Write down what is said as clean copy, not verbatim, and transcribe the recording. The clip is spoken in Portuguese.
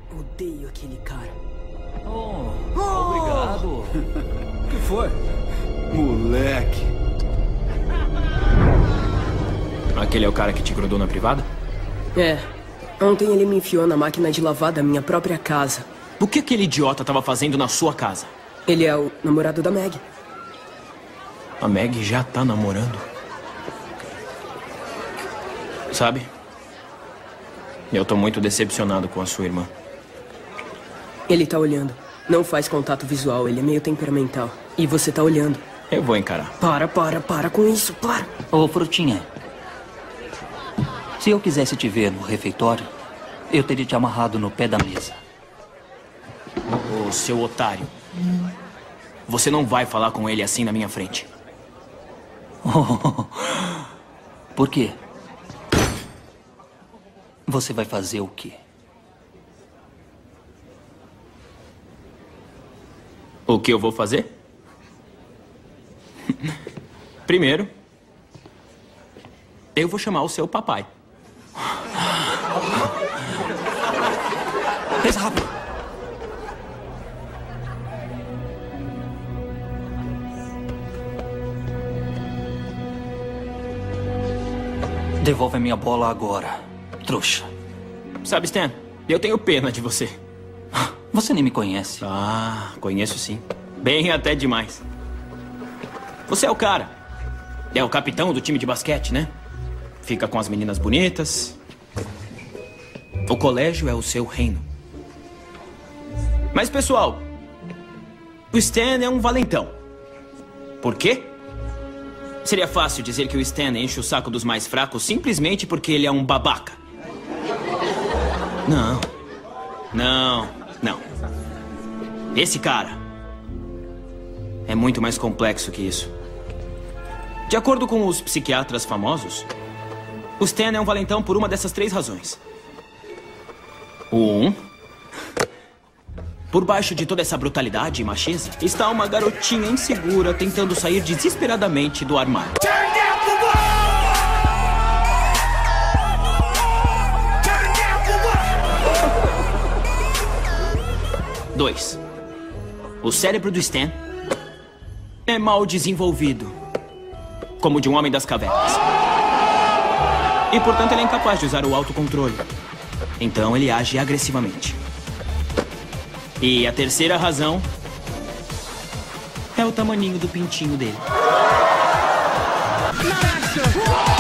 Odeio aquele cara. Oh, obrigado. O que foi? Moleque. Aquele é o cara que te grudou na privada? É. Ontem ele me enfiou na máquina de lavar da minha própria casa. O que aquele idiota estava fazendo na sua casa? Ele é o namorado da Meg. A Meg já tá namorando. Sabe? Eu tô muito decepcionado com a sua irmã. Ele tá olhando. Não faz contato visual, ele é meio temperamental. E você tá olhando. Eu vou encarar. Para com isso, para. Ô, Frutinha. Se eu quisesse te ver no refeitório, eu teria te amarrado no pé da mesa. Ô, seu otário. Você não vai falar com ele assim na minha frente. Por quê? Você vai fazer o quê? O que eu vou fazer? Primeiro, eu vou chamar o seu papai. Mais rápido. Devolve a minha bola agora, trouxa. Sabe, Stan, eu tenho pena de você. Você nem me conhece. Ah, conheço sim. Bem até demais. Você é o cara. É o capitão do time de basquete, né? Fica com as meninas bonitas. O colégio é o seu reino. Mas, pessoal, o Stan é um valentão. Por quê? Seria fácil dizer que o Stan enche o saco dos mais fracos simplesmente porque ele é um babaca. Não. Esse cara é muito mais complexo que isso. De acordo com os psiquiatras famosos, o Stan é um valentão por uma dessas 3 razões. Por baixo de toda essa brutalidade e macheza, está uma garotinha insegura tentando sair desesperadamente do armário. 2. O cérebro do Stan é mal desenvolvido, como o de um homem das cavernas. E, portanto, ele é incapaz de usar o autocontrole. Então, ele age agressivamente. E a terceira razão é o tamaninho do pintinho dele.